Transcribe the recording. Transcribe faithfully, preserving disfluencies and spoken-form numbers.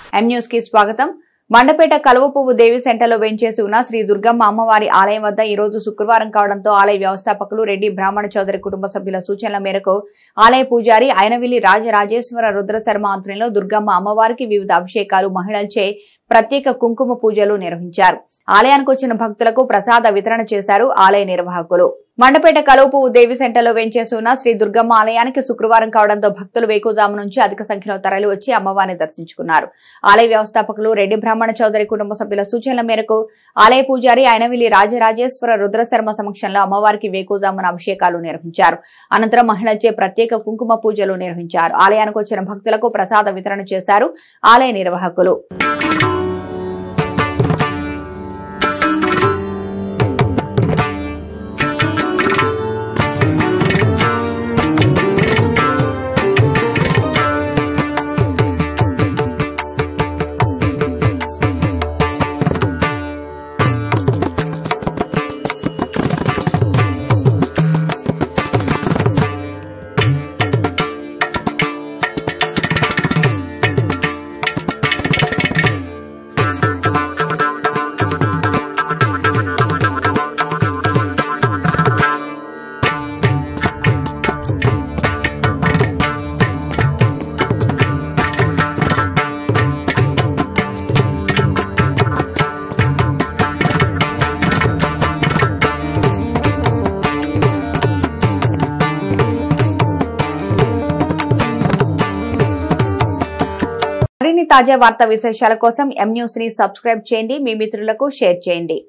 M news కి స్వాగతం. మండపేట కలువపువ్వు దేవి సెంటర్లో వెంచేసి ఉన్న శ్రీ దుర్గమ్మ అమ్మవారి ఆలయం వద్ద ఈ రోజు శుక్రవారం కావడంతో ఆలయ వ్యవస్థాపకులు రెడ్డి బ్రాహ్మణ చౌదరి కుటుంబ సభ్యుల సూచనల మేరకు ఆలయ పూజారి అయినవిల్లి రాజరాజేశ్వర రుద్రశర్మ ఆధ్వర్యంలో దుర్గమ్మ అమ్మవారికి వివిధ అభిషేకాలు, మహిళలచే ప్రత్యేక కుంకుమ పూజలు నిర్వహించారు. ఆలయానికి వచ్చిన భక్తులకు ప్రసాద వితరణ చేశారు ఆలయ నిర్వాహకులు. మండపేట కలువపువ్వు దేవి సెంటర్లో వెంచేసి ఉన్న శ్రీ దుర్గమ్మ ఆలయానికి శుక్రవారం కావడంతో భక్తులు వేకుజాము నుంచి అధిక సంఖ్యలో తరలి వచ్చి అమ్మవారిని దర్శించుకున్నారు. ఆలయ వ్యవస్థాపకులు రెడ్డి బ్రాహ్మణ చౌదరి కుటుంబ సభ్యుల సూచనల మేరకు ఆలయ పూజారి అయినవిల్లి రాజరాజేశ్వర రుద్రశర్మ సమక్షంలో అమ్మవారికి వేకుజామున అభిషేకాలు నిర్వహించారు. అనంతరం మహిళలచే ప్రత్యేక కుంకుమ పూజలు నిర్వహించారు. ఆలయానికి వచ్చిన భక్తులకు ప్రసాద వితరణ చేశారు ఆలయ నిర్వాహకులు. మరిన్ని తాజా వార్తా విశేషాల కోసం ఎం న్యూస్ ని సబ్స్క్రైబ్ చేయండి. మీ మిత్రులకు షేర్ చేయండి.